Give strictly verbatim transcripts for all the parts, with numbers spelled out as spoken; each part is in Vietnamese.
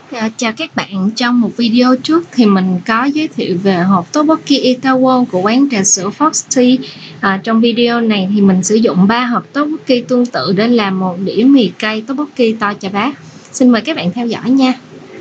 À, chào các bạn, trong một video trước thì mình có giới thiệu về hộp tteokbokki Itaewon của quán trà sữa Foxy. À, trong video này thì mình sử dụng ba hộp tteokbokki tương tự để làm một đĩa mì cay tteokbokki to chà bá. Xin mời các bạn theo dõi nha.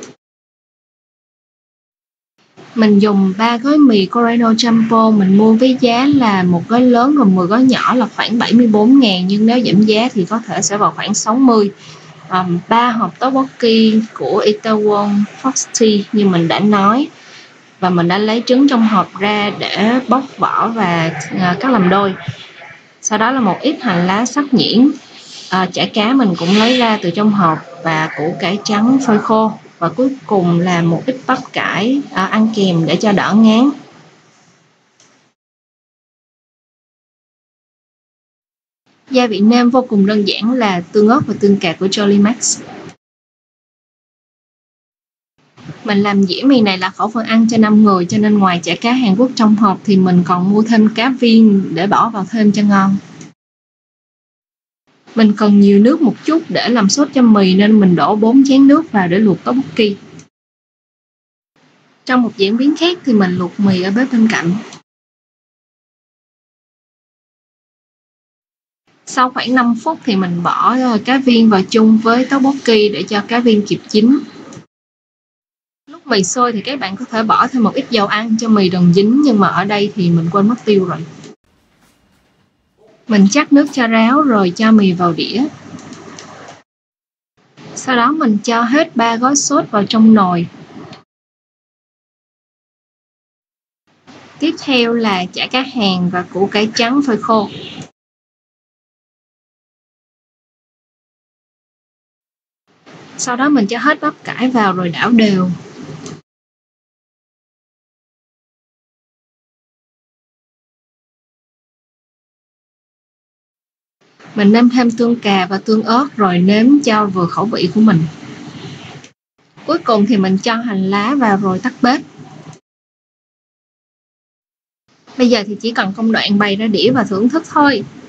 Mình dùng ba gói mì Coreno Jumbo, mình mua với giá là một gói lớn và mười gói nhỏ là khoảng bảy mươi bốn ngàn, nhưng nếu giảm giá thì có thể sẽ vào khoảng sáu mươi. Um, ba hộp tteokbokki của Itaewon Foxy như mình đã nói, và mình đã lấy trứng trong hộp ra để bóc vỏ và uh, cắt làm đôi. Sau đó là một ít hành lá sắc nhuyễn, uh, chả cá mình cũng lấy ra từ trong hộp, và củ cải trắng phơi khô, và cuối cùng là một ít bắp cải uh, ăn kèm để cho đỡ ngán. Gia vị nêm vô cùng đơn giản là tương ớt và tương cà của Jolly Max. Mình làm dĩa mì này là khẩu phần ăn cho năm người, cho nên ngoài chả cá Hàn Quốc trong hộp thì mình còn mua thêm cá viên để bỏ vào thêm cho ngon. Mình cần nhiều nước một chút để làm sốt cho mì nên mình đổ bốn chén nước vào để luộc tteokbokki. Trong một diễn biến khác thì mình luộc mì ở bếp bên cạnh. Sau khoảng năm phút thì mình bỏ cá viên vào chung với tteokbokki để cho cá viên kịp chín. Lúc mì sôi thì các bạn có thể bỏ thêm một ít dầu ăn cho mì đừng dính, nhưng mà ở đây thì mình quên mất tiêu rồi. Mình chắc nước cho ráo rồi cho mì vào đĩa. Sau đó mình cho hết ba gói sốt vào trong nồi. Tiếp theo là chả cá Hàn và củ cải trắng phơi khô. Sau đó mình cho hết bắp cải vào rồi đảo đều. Mình nêm thêm tương cà và tương ớt rồi nếm cho vừa khẩu vị của mình. Cuối cùng thì mình cho hành lá vào rồi tắt bếp. Bây giờ thì chỉ còn công đoạn bày ra đĩa và thưởng thức thôi.